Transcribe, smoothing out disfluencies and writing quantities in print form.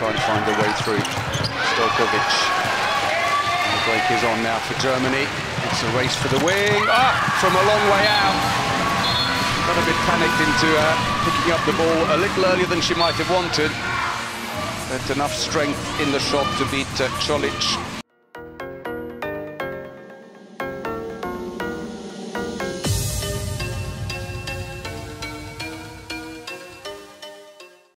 try and find their way through. Stojkovic. And the break is on now for Germany. It's a race for the wing. From a long way out. Got a bit panicked into picking up the ball a little earlier than she might have wanted. But enough strength in the shot to beat Čolić.